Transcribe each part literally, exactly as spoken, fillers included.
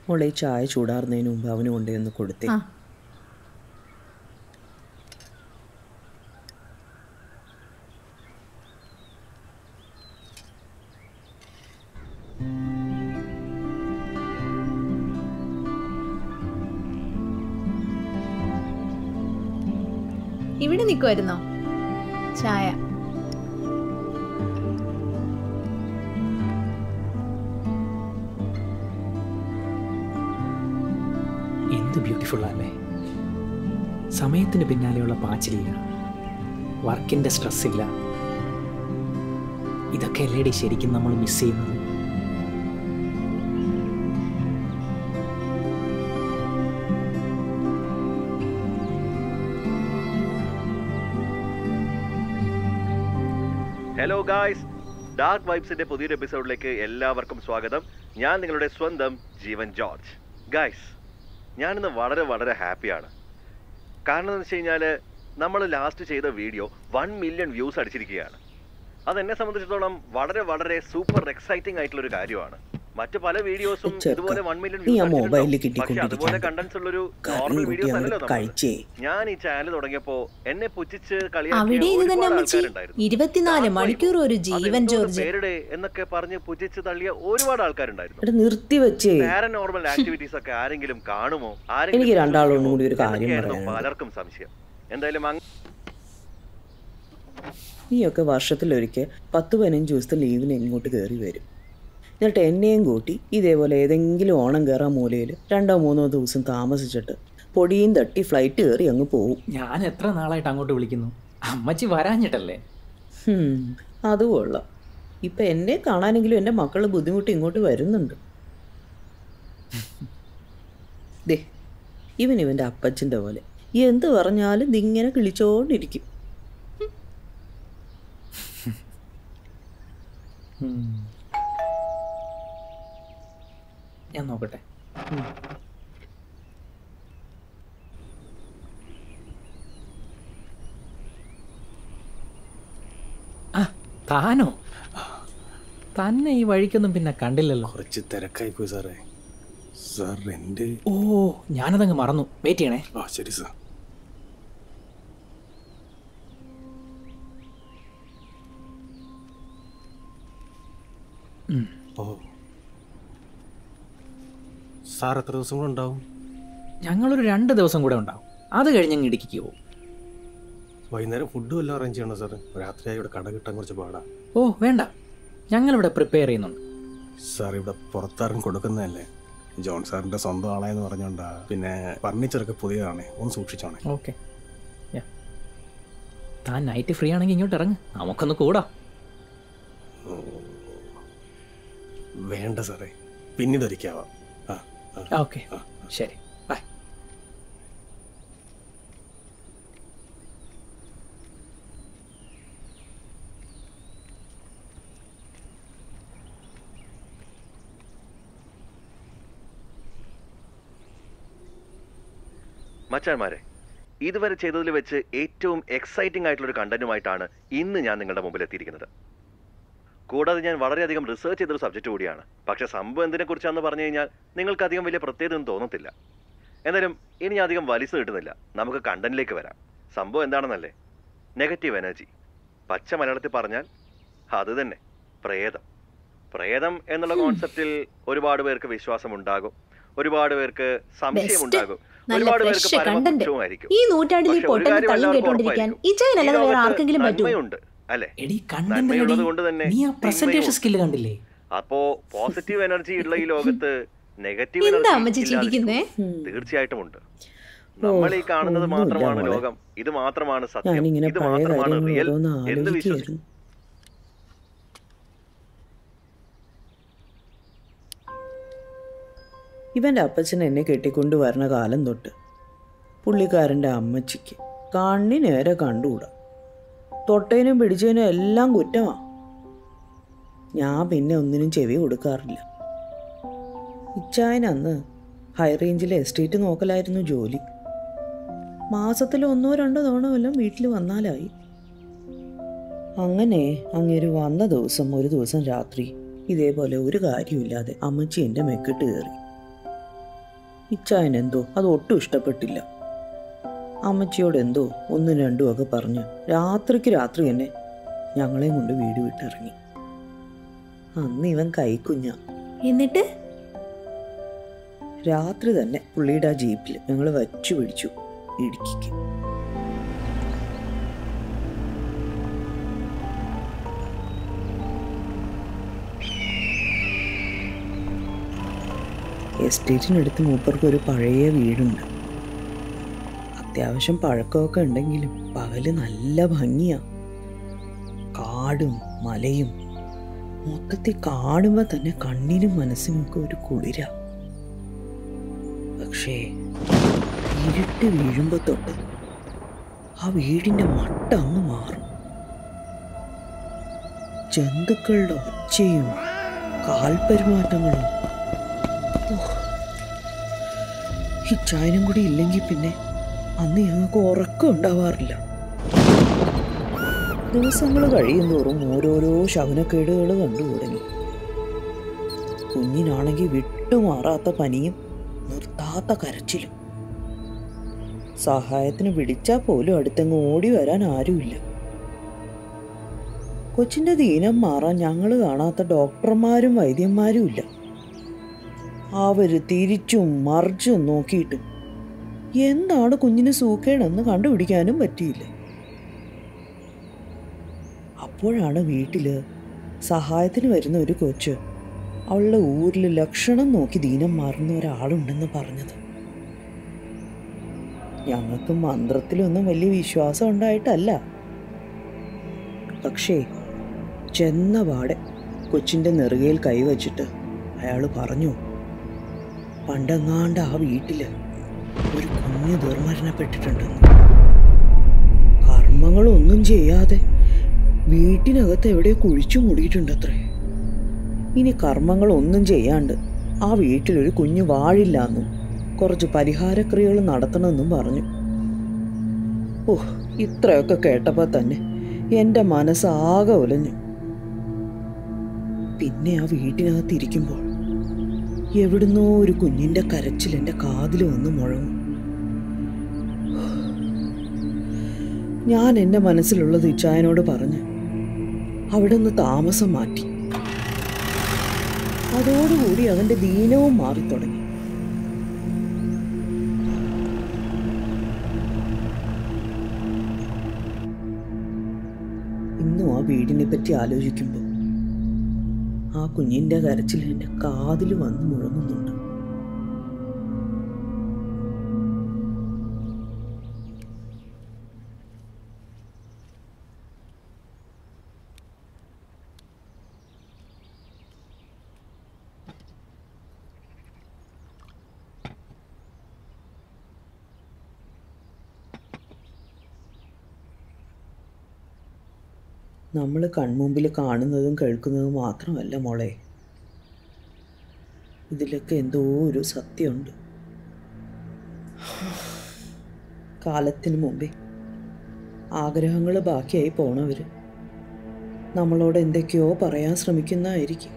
മോളെ ചായ ചൂടാറുന്നതിന് മുമ്പ് അവന് കൊണ്ടുവന്ന് കൊടുത്തേ. ഇവിടെ നിൽക്കുമായിരുന്നോ? ചായ. എന്ത് ബ്യൂട്ടിഫുൾ അല്ലേ. സമയത്തിന് പിന്നാലെയുള്ള പാച്ചിലില്ല, വർക്കിൻ്റെ സ്ട്രെസ്സില്ല. ഇതൊക്കെ അല്ലേടി ശരിക്കും നമ്മൾ മിസ് ചെയ്യുന്നത്. ഹലോ ഗായ്സ്, ഡാർക്ക് വൈബ്സിന്റെ പുതിയൊരു എപ്പിസോഡിലേക്ക് എല്ലാവർക്കും സ്വാഗതം. ഞാൻ നിങ്ങളുടെ സ്വന്തം ജീവൻ ജോർജ്. ഗായ്സ്, ഞാനിന്ന് വളരെ വളരെ ഹാപ്പിയാണ്. കാരണം എന്ന് വെച്ച് കഴിഞ്ഞാൽ നമ്മൾ ലാസ്റ്റ് ചെയ്ത വീഡിയോ വൺ മില്യൺ വ്യൂസ് അടിച്ചിരിക്കുകയാണ്. അതെന്നെ സംബന്ധിച്ചിടത്തോളം വളരെ വളരെ സൂപ്പർ എക്സൈറ്റിംഗ് ആയിട്ടുള്ളൊരു കാര്യമാണ്. മറ്റു പല വീഡിയോസും ഇതുപോലെ വൺ മില്യൺ വ്യൂസ്, പക്ഷെ അതുപോലെ കണ്ടന്റ്സ് ഉള്ളൊരു നോർമൽ വീഡിയോസ് അല്ലല്ലോ നമ്മൾ. ഞാൻ ഈ ചാനൽ തുടങ്ങിയപ്പോ എന്നെ പുച്ഛിച്ച് ഇരുപത്തിനാല് മണിക്കൂർ ഒരു ജീവൻ ജോർജ് പേരുടെ എന്നൊക്കെ പറഞ്ഞ് പുച്ഛിച്ച് തള്ളിയ ഒരുപാട് ആൾക്കാരുണ്ടായിരുന്നു. നിർത്തി വെച്ചേ പാരനോർമൽ ആക്ടിവിറ്റീസ് ഒക്കെ ആരെങ്കിലും കാണുമോ, എനിക്ക് രണ്ടാളോടും കൂടി ഒരു കാര്യം പറയാം. പലർക്കും സംശയം. എന്തായാലും നീയൊക്കെ വർഷത്തിലൊരിക്കൽ പത്ത് പതിനഞ്ച് ദിവസത്തെ ലീവിന് ഇങ്ങോട്ട് കയറി വരും. എന്നിട്ട് എന്നെയും കൂട്ടി ഇതേപോലെ ഏതെങ്കിലും ഓണം കയറാൻ മൂലയിൽ രണ്ടോ മൂന്നോ ദിവസം താമസിച്ചിട്ട് പൊടിയും തട്ടി ഫ്ലൈറ്റ് കയറി അങ്ങ് പോവും. ഞാൻ എത്ര നാളായിട്ട് അങ്ങോട്ട് വിളിക്കുന്നു, അമ്മച്ചി വരാഞ്ഞിട്ടല്ലേ? അത് കൊള്ളാം. ഇപ്പം എന്നെ കാണാനെങ്കിലും എൻ്റെ മക്കൾ ബുദ്ധിമുട്ട് ഇങ്ങോട്ട് വരുന്നുണ്ട്. ദേ, ഇവൻ ഇവൻ്റെ അപ്പച്ചൻ്റെ പോലെ എന്ത് പറഞ്ഞാലും ഇതിങ്ങനെ കിളിച്ചോണ്ടിരിക്കും. ഞാൻ നോക്കട്ടെ. ആ, താനോ? തന്നെ ഈ വഴിക്കൊന്നും പിന്നെ കണ്ടില്ലല്ലോ. കുറച്ച് തിരക്കായി പോയി സാറേ. സാർ എൻ്റെ ഓ, ഞാനതങ്ങ് മറന്നു. വെയിറ്റ് ചെയ്യണേ. ആ ശരി സാർ. ഓ, സാർ എത്ര ദിവസം കൂടെ ഉണ്ടാവും? ഞങ്ങളൊരു രണ്ട് ദിവസം കൂടെ ഉണ്ടാവും. അത് കഴിഞ്ഞ് അങ്ങ് ഇടുക്കിക്ക് പോകും. വൈകുന്നേരം ഫുഡും എല്ലാം അറേഞ്ച് ചെയ്യണം സാർ. രാത്രിയായി ഇവിടെ കട കിട്ടാൻ കുറച്ച് പാടാ. ഓ വേണ്ട, ഞങ്ങളിവിടെ പ്രിപ്പയർ ചെയ്യുന്നുണ്ട്. സാർ ഇവിടെ പുറത്താരും കൊടുക്കുന്നതല്ലേ, ജോൺ സാറിൻ്റെ സ്വന്തം ആളെന്ന് പറഞ്ഞോണ്ടാ. പിന്നെ ഫർണിച്ചറൊക്കെ പുതിയതാണേ, ഒന്ന് സൂക്ഷിച്ചോണേ. ഓക്കെ. താൻ നൈറ്റ് ഫ്രീ ആണെങ്കിൽ ഇങ്ങോട്ട് ഇറങ്ങ്, നമുക്കൊന്ന് കൂടാ. വേണ്ട സാറേ, പിന്നീട് ഒരിക്കാവാം. ഓക്കെ, ശരി, ബൈ. മച്ചാന്മാരെ, ഇതുവരെ ചെയ്തതിൽ വെച്ച് ഏറ്റവും എക്സൈറ്റിംഗ് ആയിട്ടുള്ള ഒരു കണ്ടന്റുമായിട്ടാണ് ഇന്ന് ഞാൻ നിങ്ങളുടെ മുമ്പിൽ എത്തിയിരിക്കുന്നത്. കൂടാതെ ഞാൻ വളരെയധികം റിസർച്ച് ചെയ്തൊരു സബ്ജക്റ്റ് കൂടിയാണ്. പക്ഷേ സംഭവം എന്തിനെ കുറിച്ചാണെന്ന് പറഞ്ഞു കഴിഞ്ഞാൽ നിങ്ങൾക്ക് അധികം വലിയ പ്രത്യേകത ഒന്നും തോന്നത്തില്ല. എന്നാലും ഇനി അധികം വലിച്ചു കിട്ടുന്നില്ല, നമുക്ക് കണ്ടന്റിലേക്ക് വരാം. സംഭവം എന്താണെന്നല്ലേ? Negative energy. പച്ച മലയാളത്തിൽ പറഞ്ഞാൽ അത് തന്നെ, പ്രേതം. പ്രേതം എന്നുള്ള കോൺസെപ്റ്റിൽ ഒരുപാട് പേർക്ക് വിശ്വാസം ഉണ്ടാകും, ഒരുപാട് പേർക്ക് സംശയം ഉണ്ടാകും, ഒരുപാട് പേർക്ക് പരമപക്ഷവുമായിരിക്കും. നന്മയുണ്ട് അല്ലേ? നന്മയുള്ളത് കൊണ്ട് തന്നെ കണ്ടില്ലേ? അപ്പോ പോസിറ്റീവ് എനർജി ഉള്ള ഈ ലോകത്ത് നെഗറ്റീവ് എനർജി തീർച്ചയായിട്ടും ഉണ്ട്. നമ്മൾ ഈ കാണുന്നത് മാത്രമാണ് ലോകം, ഇത് മാത്രമാണ് സത്യം, ഇത് മാത്രമാണ് റിയൽ എന്ന് വിശ്വസിക്കും. ഇവൻ്റെ അപ്പച്ചൻ എന്നെ കെട്ടിക്കൊണ്ട് വരുന്ന കാലം തൊട്ട് പുള്ളിക്കാരൻ്റെ അമ്മച്ചിക്ക് കണ്ണി നേരെ കണ്ടുകൂടാ. തൊട്ടേനും പിടിച്ചതിനും എല്ലാം കുറ്റമാണ്. ഞാൻ പിന്നെ ഒന്നിനും ചെവി കൊടുക്കാറില്ല. ഇച്ചായനന്ന് ഹൈ റേഞ്ചിലെ എസ്റ്റേറ്റ് നോക്കലായിരുന്നു ജോലി. മാസത്തിൽ ഒന്നോ രണ്ടോ തവണ വല്ലതും വീട്ടിൽ വന്നാലായി. അങ്ങനെ അങ്ങേര് വന്ന ദിവസം ഒരു ദിവസം രാത്രി ഇതേപോലെ ഒരു കാര്യമില്ലാതെ അമ്മച്ചി എൻ്റെ മെക്കിട്ട് കയറി. ഇച്ചായനെന്തോ അത് ഒട്ടും ഇഷ്ടപ്പെട്ടില്ല. അമ്മച്ചിയോട് എന്തോ ഒന്നും രണ്ടും ഒക്കെ പറഞ്ഞ് രാത്രിക്ക് രാത്രി തന്നെ ഞങ്ങളെയും കൊണ്ട് വീട് വിട്ടിറങ്ങി. അന്ന് ഇവൻ കൈക്കുഞ്ഞ. എന്നിട്ട് രാത്രി തന്നെ പുള്ളിയുടെ ആ ജീപ്പിൽ ഞങ്ങൾ വച്ചു പിടിച്ചു ഇടുക്കിക്ക്. എസ്റ്റേറ്റിനടുത്ത് മൂപ്പർക്ക് ഒരു പഴയ വീടുണ്ട്. അത്യാവശ്യം പഴക്കമൊക്കെ ഉണ്ടെങ്കിലും പകല് നല്ല ഭംഗിയാ. കാടും മലയും മൊത്തത്തിൽ കാണുമ്പോൾ തന്നെ കണ്ണിനും മനസ്സിനുമൊക്കെ ഒരു കുളിര. പക്ഷേ ഇരുട്ട് വീഴുമ്പോൾ തൊട്ട് ആ വീടിൻ്റെ മട്ട അങ്ങ് മാറും. ജന്തുക്കളുടെ ഒച്ചയും കാൽപെരുമാറ്റങ്ങളും. ഈ ചായനും കൂടി ഇല്ലെങ്കിൽ പിന്നെ അന്ന് ഞങ്ങൾക്ക് ഉറക്കം ഉണ്ടാവാറില്ല. ദിവസങ്ങൾ കഴിയും തോറും ഓരോരോ ശകുനക്കേടുകൾ കണ്ടു തുടങ്ങി. കുഞ്ഞിനാണെങ്കിൽ വിട്ടുമാറാത്ത പനിയും നിർത്താത്ത കരച്ചിലും. സഹായത്തിന് വിളിച്ചാൽ പോലും അടുത്തങ്ങ് ഓടി വരാൻ ആരുമില്ല. കൊച്ചിൻ്റെ ദീനം മാറാൻ ഞങ്ങൾ കാണാത്ത ഡോക്ടർമാരും വൈദ്യന്മാരും ഇല്ല. അവര് തിരിച്ചും മറിച്ചും നോക്കിയിട്ടും എന്താണ് കുഞ്ഞിന് സൂക്കേടെന്ന് കണ്ടുപിടിക്കാനും പറ്റിയില്ല. അപ്പോഴാണ് വീട്ടിൽ സഹായത്തിന് വരുന്ന ഒരു കൊച്ച് അവളുടെ ഊരിൽ ലക്ഷണം നോക്കി ദീനം മാറുന്ന ഒരാളുണ്ടെന്ന് പറഞ്ഞത്. ഞങ്ങൾക്ക് മന്ത്രത്തിലൊന്നും വലിയ വിശ്വാസം ഉണ്ടായിട്ടല്ല. പക്ഷേ ചെന്ന പാടെ കൊച്ചിൻ്റെ നെറുകയിൽ കൈവച്ചിട്ട് അയാൾ പറഞ്ഞു, പണ്ടെങ്ങാണ്ട് ആ വീട്ടില് ഒരു കുഞ്ഞ് ദുർമരണപ്പെട്ടിട്ടുണ്ടെന്ന്. കർമ്മങ്ങളൊന്നും ചെയ്യാതെ വീട്ടിനകത്ത് എവിടെയോ കുഴിച്ചു മൂടിയിട്ടുണ്ടത്രേ. ഇനി കർമ്മങ്ങളൊന്നും ചെയ്യാണ്ട് ആ വീട്ടിലൊരു കുഞ്ഞ് വാഴില്ലാന്നും കുറച്ച് പരിഹാരക്രിയകൾ നടത്തണമെന്നും പറഞ്ഞു. ഓഹ്, ഇത്രയൊക്കെ കേട്ടപ്പോൾ തന്നെ എൻ്റെ മനസ്സാകെ ഉലഞ്ഞു. പിന്നെ ആ വീട്ടിനകത്തിരിക്കുമ്പോൾ എവിടുന്നോ ഒരു കുഞ്ഞിൻ്റെ കരച്ചിൽ എൻ്റെ കാതിൽ വന്ന് മുഴങ്ങും. ഞാൻ എൻ്റെ മനസ്സിലുള്ളത് ഇച്ചായനോട് പറഞ്ഞ് അവിടെ നിന്ന് താമസം മാറ്റി. അതോടുകൂടി അവൻ്റെ ദീനവും മാറിത്തുടങ്ങി. ഇന്നും ആ വീടിനെ പറ്റി ആലോചിക്കുമ്പോൾ ആ കുഞ്ഞിൻ്റെ കരച്ചിൽ എൻ്റെ കാതിൽ വന്ന് മുഴങ്ങുന്നുണ്ട്. നമ്മൾ കൺമുമ്പിൽ കാണുന്നതും കേൾക്കുന്നതും മാത്രമല്ല മോളെ, ഇതിലൊക്കെ എന്തോ ഒരു സത്യമുണ്ട്. കാലത്തിന് മുമ്പേ ആഗ്രഹങ്ങൾ ബാക്കിയായി പോണവർ നമ്മളോട് എന്തൊക്കെയോ പറയാൻ ശ്രമിക്കുന്നതായിരിക്കും.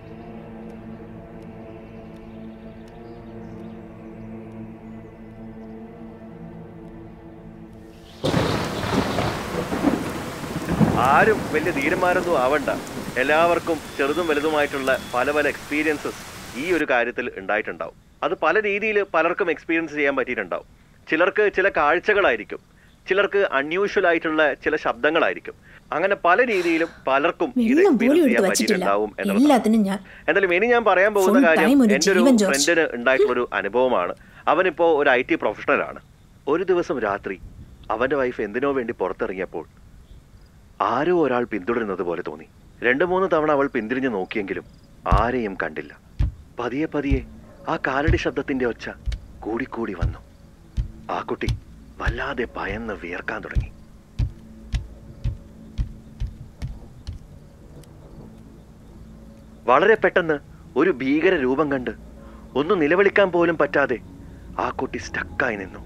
ആരും വലിയ ധീരന്മാരൊന്നും ആവണ്ട. എല്ലാവർക്കും ചെറുതും വലുതുമായിട്ടുള്ള പല പല എക്സ്പീരിയൻസസ് ഈ ഒരു കാര്യത്തിൽ ഉണ്ടായിട്ടുണ്ടാവും. അത് പല രീതിയിൽ പലർക്കും എക്സ്പീരിയൻസ് ചെയ്യാൻ പറ്റിയിട്ടുണ്ടാവും. ചിലർക്ക് ചില കാഴ്ചകളായിരിക്കും, ചിലർക്ക് അൺയൂഷ്വൽ ആയിട്ടുള്ള ചില ശബ്ദങ്ങളായിരിക്കും. അങ്ങനെ പല രീതിയിലും പലർക്കും ഇത് എക്സ്പീരിയൻസ് ചെയ്യാൻ പറ്റിയിട്ടുണ്ടാവും എന്നുള്ളത്. എന്തായാലും ഇനി ഞാൻ പറയാൻ പോകുന്ന കാര്യം എൻ്റെ ഒരു ഫ്രണ്ടിന് ഉണ്ടായിട്ടുള്ളൊരു അനുഭവമാണ്. അവനിപ്പോൾ ഒരു ഐ ടി പ്രൊഫഷണലാണ്. ഒരു ദിവസം രാത്രി അവൻ്റെ വൈഫ് എന്തിനോ വേണ്ടി പുറത്തിറങ്ങിയപ്പോൾ ആരോ ഒരാൾ പിന്തുടരുന്നത് പോലെ തോന്നി. രണ്ടു മൂന്ന് തവണ അവൾ പിന്തിരിഞ്ഞു നോക്കിയെങ്കിലും ആരെയും കണ്ടില്ല. പതിയെ പതിയെ ആ കാലടി ശബ്ദത്തിന്റെ ഒച്ച കൂടിക്കൂടി വന്നു. ആ കുട്ടി വല്ലാതെ ഭയന്ന് വിയർക്കാൻ തുടങ്ങി. വളരെ പെട്ടെന്ന് ഒരു ഭീകര രൂപം കണ്ട് ഒന്ന് നിലവിളിക്കാൻ പോലും പറ്റാതെ ആ കുട്ടി സ്റ്റക്കായി നിന്നു.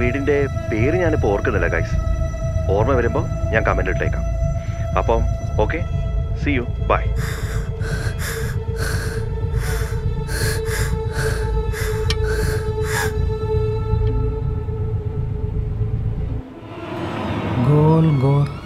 വീടിൻ്റെ പേര് ഞാനിപ്പോൾ ഓർക്കുന്നില്ല ഗൈസ്. ഓർമ്മ വരുമ്പോൾ ഞാൻ കമൻ്റ് ഇട്ടേക്കാം. അപ്പം ഓക്കെ, സി യു, ബൈ. ഗോൾ ഗോർ